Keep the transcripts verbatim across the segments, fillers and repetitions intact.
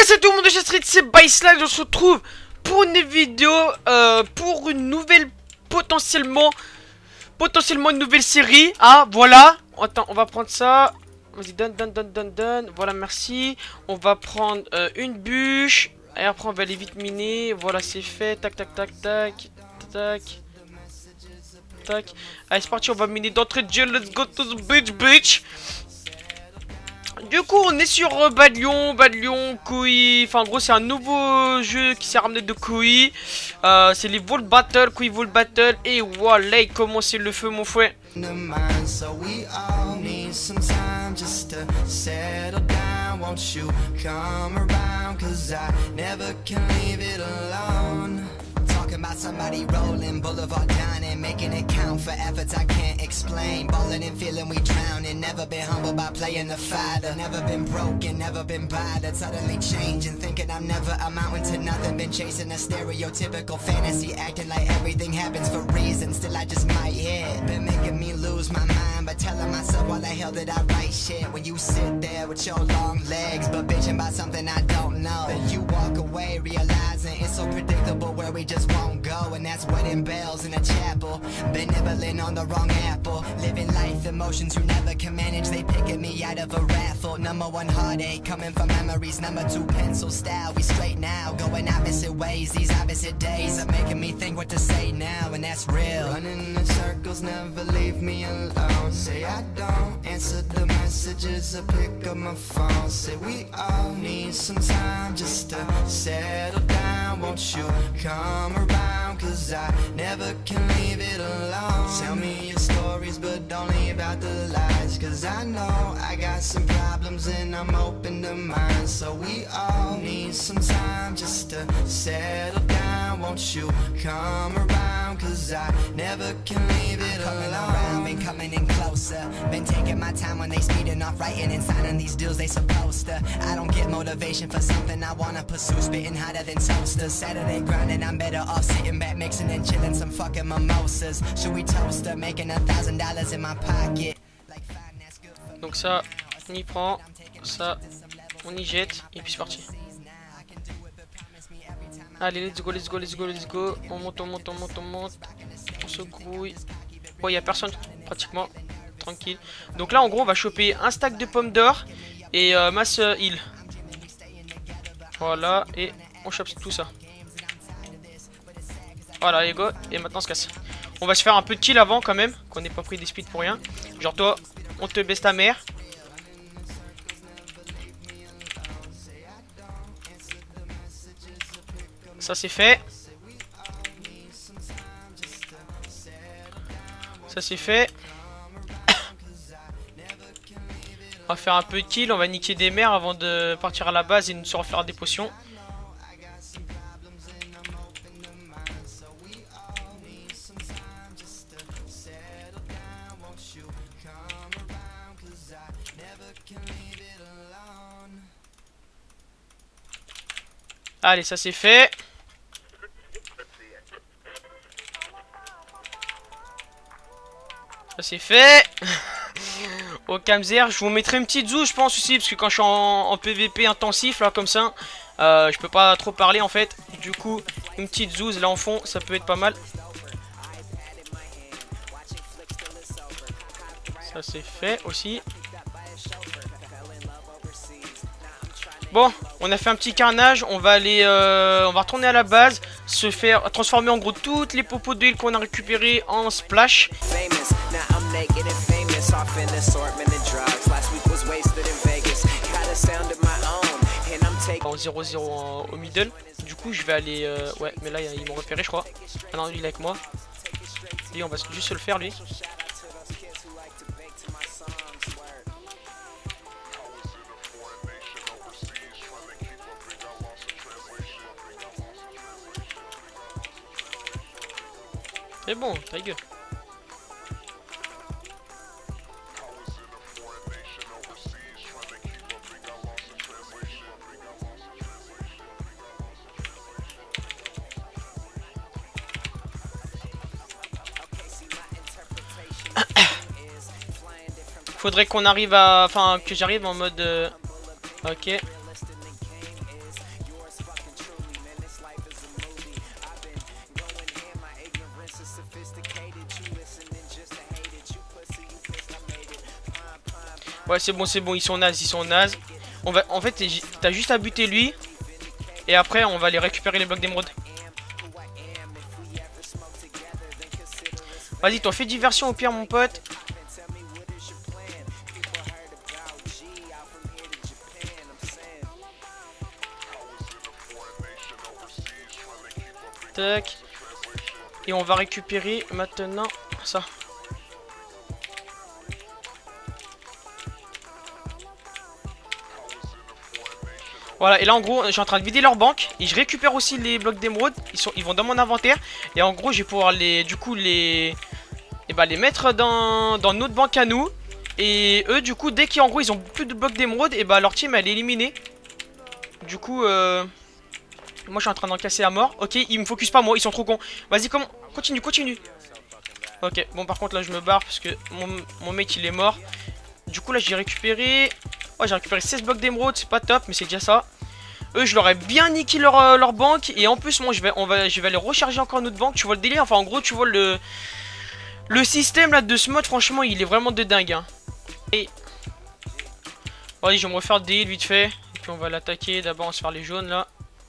mais c'est tout le monde de chez Street, c'est Byslide. On se retrouve pour une vidéo, euh, pour une nouvelle, potentiellement, potentiellement une nouvelle série. Ah, voilà. Attends, on va prendre ça. Vas-y, donne, donne, donne, donne, donne. Voilà, merci. On va prendre euh, une bûche. Et après, on va aller vite miner. Voilà, c'est fait. Tac, tac, tac, tac. Tac. Tac. Allez, c'est parti. On va miner d'entrée de jeu. Let's go to the beach, bitch. Du coup, on est sur euh, Bad Lion, Bad Lion, Koei. Enfin, en gros, c'est un nouveau jeu qui s'est ramené de Koei. Euh, c'est les Vault Battle, Koei Vault Battle. Et voilà, comment c'est le feu, mon frère. About somebody rolling, boulevard down and making it count for efforts I can't explain. Balling and feeling we drowning. Never been humbled by playing the fighter. Never been broken, never been bothered. Suddenly changing, thinking I'm never amounting to nothing. Been chasing a stereotypical fantasy, acting like everything happens for reasons. Still I just might hit. Been making me lose my mind, but telling myself why the hell did I write shit? When you sit there with your long legs, but bitching about something I don't know. Then you walk away realizing it's so predictable where we just won't go, and that's wedding bells in a chapel. Been nibbling on the wrong apple. Living life, emotions you never can manage. They picking me out of a raffle. Number one heartache coming from memories. Number two pencil style. We straight now, going opposite ways. These opposite days are making me think what to say now, and that's real. Running in circles, never leave me alone. Say I don't answer the messages or pick up my phone. Say we all need some time just to settle down. Won't you come around? Cause I never can leave it alone. Tell me your stories but don't leave out the lies. Cause I know I got some problems and I'm open to mine. So we all need some time just to settle down. Won't you come around? Cause I never can leave it I'm coming alone. Around, been coming in closer. Been taking my time when they speeding off, writing and signing these deals they supposed to. I don't get motivation for something I wanna pursue. Spitting hotter than toasters. Saturday grinding, I'm better off sitting back, mixing and chilling some fucking mimosas. Should we toast her, making a thousand dollars in my pocket. Donc ça, on y prend, ça, on y jette, et puis c'est parti. Allez, let's go, let's go, let's go, let's go. On monte, on monte, on monte, on monte. On se grouille. Bon, il n'y a personne, pratiquement. Tranquille. Donc là, en gros, on va choper un stack de pommes d'or et euh, masse euh, heal. Voilà, et on chope tout ça. Voilà, les gars, et maintenant on se casse. On va se faire un peu de kill avant quand même, qu'on n'ait pas pris des speeds pour rien. Genre toi, on te baisse ta mère. Ça c'est fait. Ça c'est fait. On va faire un peu de kill, on va niquer des mères avant de partir à la base et nous se refaire des potions. Allez, ça c'est fait. Ça c'est fait. Au Kamzer, je vous mettrai une petite zou, je pense aussi, parce que quand je suis en, en P V P intensif, là, comme ça, euh, je peux pas trop parler en fait. Du coup, une petite zouze là en fond, ça peut être pas mal. Ça c'est fait aussi. Bon, on a fait un petit carnage, on va aller, euh, on va retourner à la base, se faire transformer en gros toutes les popos d'huile qu'on a récupérées en splash. En zéro zéro au middle. Du coup, je vais aller, euh, ouais, mais là ils m'ont repéré, je crois. Ah non, il est avec moi. Lui, on va juste se le faire lui. C'est bon, ta gueule. Faudrait qu'on arrive à... Enfin, que j'arrive en mode... Euh... Ok. Ouais, c'est bon, c'est bon, ils sont nazes, ils sont nazes. On va, en fait, t'as juste à buter lui. Et après, on va aller récupérer les blocs d'émeraude. Vas-y, toi, fais diversion au pire, mon pote. Tac. Et on va récupérer maintenant ça. Voilà, et là en gros, je suis en train de vider leur banque. Et je récupère aussi les blocs d'émeraude. Ils sont, ils vont dans mon inventaire. Et en gros, je vais pouvoir les, du coup, les, et bah, les mettre dans, dans notre banque à nous. Et eux, du coup, dès qu'en gros, ils ont plus de blocs d'émeraude, et bah, leur team, elle est éliminée. Du coup, euh... moi, je suis en train d'en casser à mort. Ok, ils me focus pas, moi, ils sont trop cons. Vas-y, comment? Continue, continue. Ok, bon, par contre, là, je me barre parce que mon, mon mec, il est mort. Du coup, là, j'ai récupéré... Ouais, j'ai récupéré seize blocs d'émeraude, c'est pas top, mais c'est déjà ça. Eux, je leur ai bien niqué leur, euh, leur banque. Et en plus, moi, je vais, on va, je vais aller recharger encore notre banque. Tu vois le délire? Enfin, en gros, tu vois le... Le système, là, de ce mode, franchement, il est vraiment de dingue, hein. Et... Allez, je vais me refaire des heals vite fait. Et puis, on va l'attaquer. D'abord, on va se faire les jaunes, là.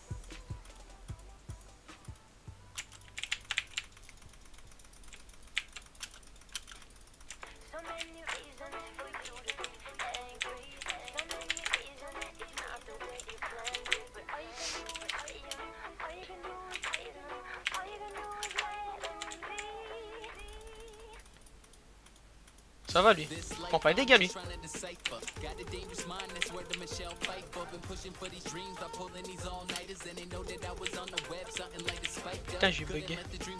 Ça va lui, il prend pas les dégâts lui. Putain, j'ai bugué.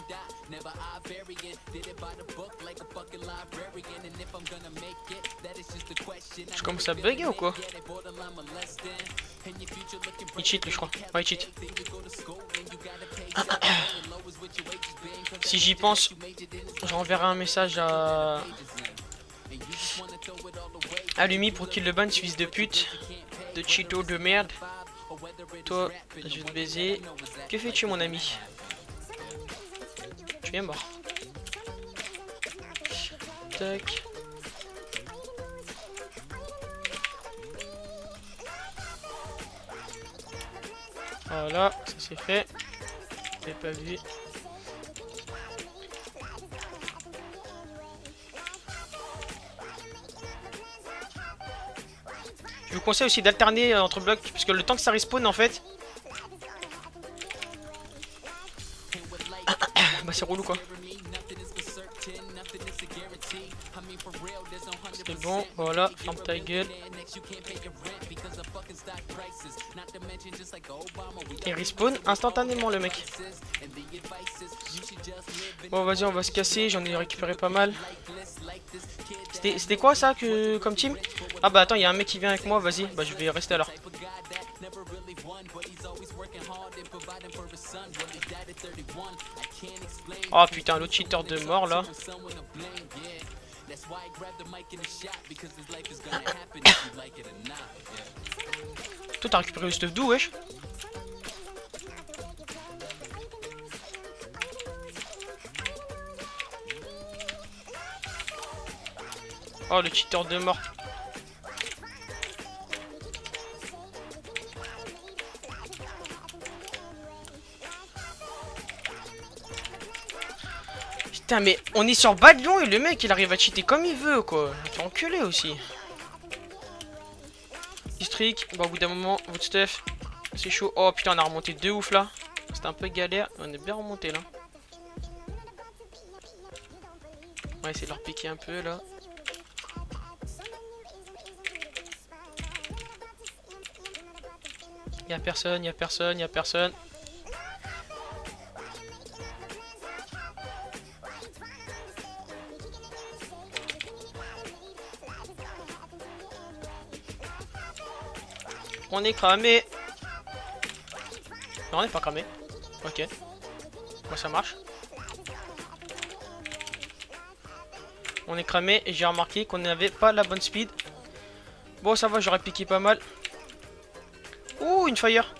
Je commence à bugger ou quoi? Il cheat lui je crois. Ouais il cheat. Si j'y pense, j'enverrai un message à... Allumi pour qu'il le banne, fils de pute. De Cheeto de merde. Toi, je vais te baiser. Que fais-tu mon ami? Tu es mort. Tac. Voilà, ça c'est fait. Je l'ai pas vu. Je vous conseille aussi d'alterner entre blocs, parce que le temps que ça respawn en fait. Bah c'est relou quoi. C'est bon, voilà, ferme ta gueule. Et respawn instantanément le mec. Bon vas-y on va se casser, j'en ai récupéré pas mal. C'était quoi ça que comme team? Ah bah attends, il y a un mec qui vient avec moi, vas-y, bah je vais rester alors. Oh putain, l'autre cheater de mort là. Toi t'as récupéré le stuff d'où wesh? Oh le cheater de mort. Putain mais on est sur Badlion et le mec il arrive à cheater comme il veut quoi. Il fait enculer aussi. District, bah au bout d'un moment, votre stuff, c'est chaud. Oh putain on a remonté de ouf là. C'était un peu galère, on est bien remonté là. On va essayer de leur piquer un peu là. Y'a personne, y'a personne, y'a personne. On est cramé. Non, on n'est pas cramé. Ok. Moi, ça marche. On est cramé et j'ai remarqué qu'on n'avait pas la bonne speed. Bon, ça va, j'aurais piqué pas mal. Ouh, une fire.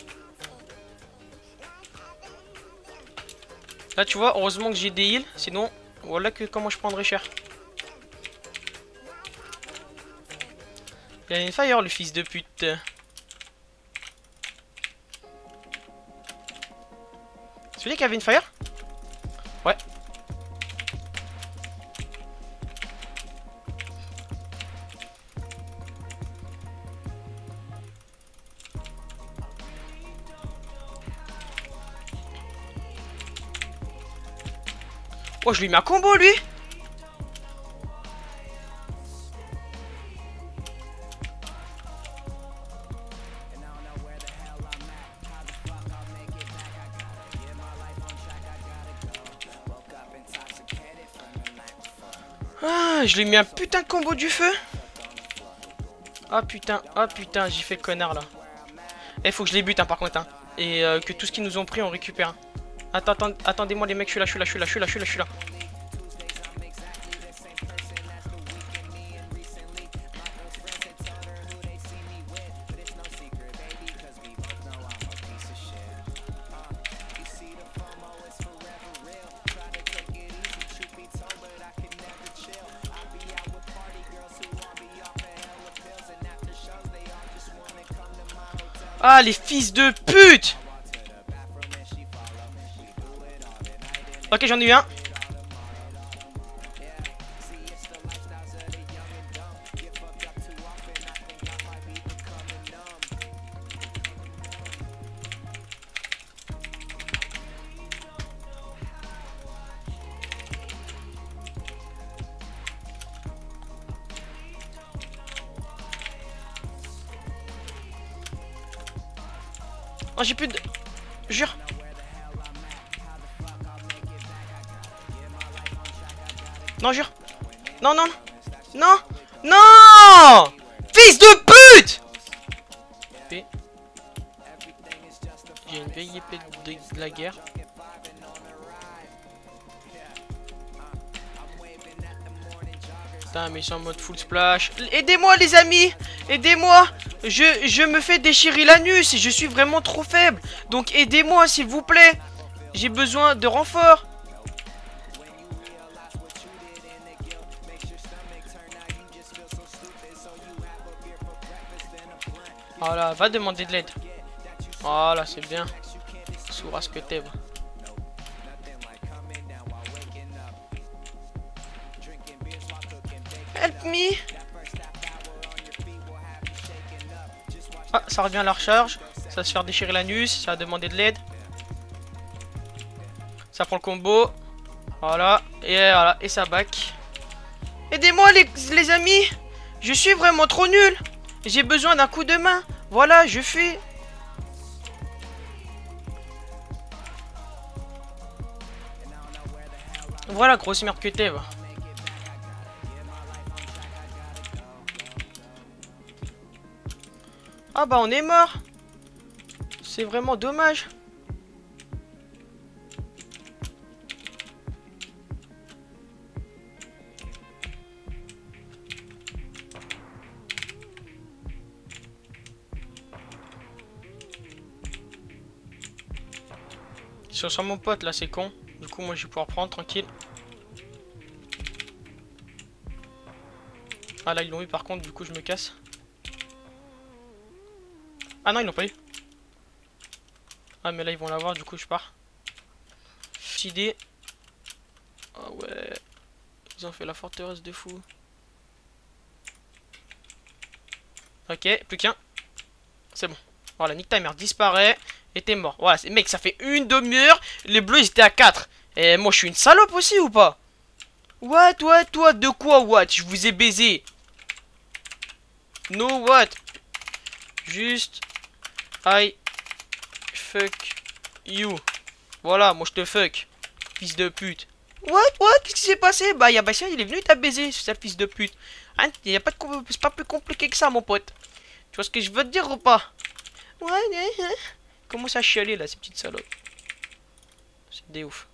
Là, tu vois, heureusement que j'ai des heals. Sinon, voilà que comment je prendrais cher. Il a une fire, le fils de pute. Celui qui avait une fire? Ouais. Oh, je lui mets un combo, lui. Ah, je lui ai mis un putain de combo du feu. Ah putain, ah putain, j'ai fait le connard là. Eh, faut que je les bute hein, par contre hein. Et euh, que tout ce qu'ils nous ont pris on récupère hein. Attends, attends, attendez-moi les mecs, je suis là, je suis là, je suis là, je suis là, je suis là, je suis là. Ah, les fils de pute! Ok, j'en ai eu un. Oh, j'ai plus de... Jure. Non, jure. Non, non, non. Non. Fils de pute. Épée. J'ai une vieille épée de, de la guerre. Putain, mais ils sont en mode full splash. Aidez-moi, les amis. Aidez-moi. Je, je me fais déchirer l'anus et je suis vraiment trop faible. Donc aidez-moi s'il vous plaît. J'ai besoin de renfort. Voilà, va demander de l'aide. Voilà, c'est bien. Sourd à ce que t'es. Help me. Ah, ça revient à la recharge. Ça va se faire déchirer l'anus. Ça va demander de l'aide. Ça prend le combo. Voilà. Et voilà. Et ça back. Aidez-moi les, les amis. Je suis vraiment trop nul. J'ai besoin d'un coup de main. Voilà, je fuis. Voilà, grosse merde que t'es. Ah bah on est mort. C'est vraiment dommage. Ils sont sur mon pote là, c'est con. Du coup moi je vais pouvoir prendre tranquille. Ah là ils l'ont eu par contre, du coup je me casse. Ah non, ils l'ont pas eu. Ah mais là ils vont l'avoir, du coup je pars. Idée. Ah ouais. Ils ont fait la forteresse de fou. Ok, plus qu'un. C'est bon. Voilà, Nick Timer disparaît. Et t'es mort. Voilà, mec, ça fait une demi-heure. Les bleus ils étaient à quatre. Et moi je suis une salope aussi ou pas? What, what, what, de quoi, what? Je vous ai baisé. No what? Juste. I fuck you. Voilà, moi je te fuck. Fils de pute. What, what? Qu'est-ce qui s'est passé? Bah, y'a Bastien, il est venu t'a baiser, ce fils de pute. Hein, y a pas de... C'est pas plus compliqué que ça, mon pote. Tu vois ce que je veux te dire ou pas? Ouais, ouais, ouais. Comment ça chialer là, ces petites salopes? C'est des ouf.